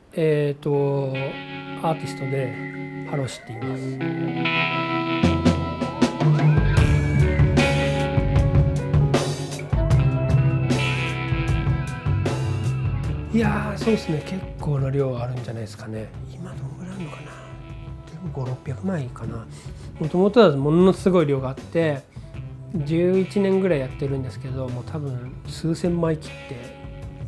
アーティストでハロシって言います。いやー、そうですね、結構な量あるんじゃないですかね。今どんぐらいあるのかな、500、600枚かな。もともとはものすごい量があって11年ぐらいやってるんですけど、もう多分数千枚切って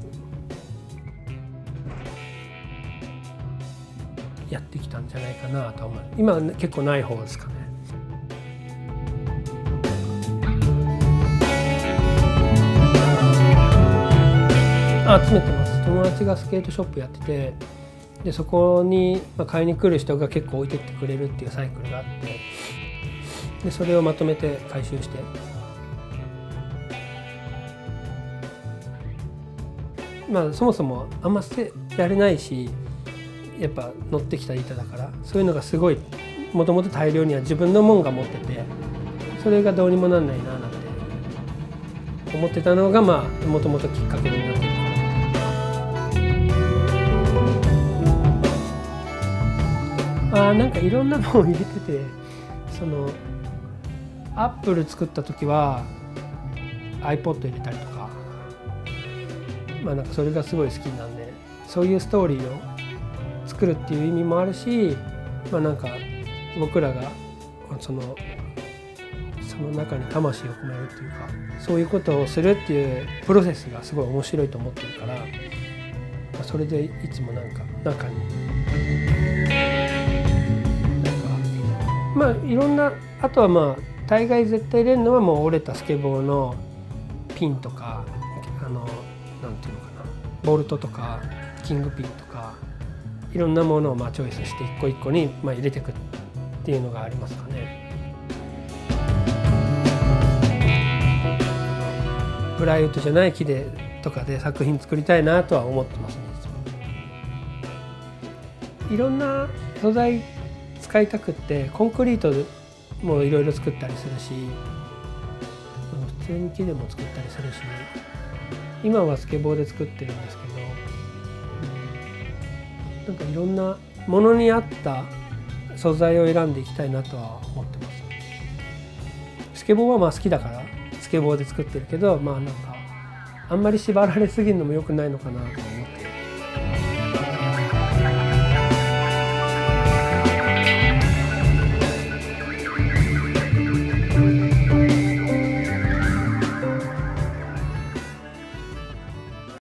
やってきたんじゃないかなと思う。今は結構ない方ですかね。集めてます。友達がスケートショップやってて、でそこに買いに来る人が結構置いてってくれるっていうサイクルがあって、でそれをまとめて回収して、そもそもあんま捨てられないし、やっぱ乗ってきた板だから、そういうのがすごいもともと大量には自分のもんが持ってて、それがどうにもなんないななんて思ってたのがもともときっかけになってるから。なんかいろんなものを入れてて、そのアップル作った時は iPod 入れたりとか、なんかそれがすごい好きなんで、そういうストーリーを作るっていう意味もあるし、なんか僕らがその中に魂を込めるっていうか、そういうことをするっていうプロセスがすごい面白いと思ってるから、それでいつもなんか中にいろんな、あとは大概絶対入れるのはもう折れたスケボーのピンとか、なんていうのかな、ボルトとかキングピンとか、いろんなものをチョイスして一個一個に入れていくっていうのがありますかね。プライウッドじゃない木でとかで作品作りたいなとは思ってますね。いろんな素材使いたくって、コンクリートもいろいろ作ったりするし、普通に木でも作ったりするし、今はスケボーで作ってるんですけど、なんかいろんなものに合った素材を選んでいきたいなとは思ってます。スケボーは好きだからスケボーで作ってるけど、なんかあんまり縛られすぎるのも良くないのかなと思って。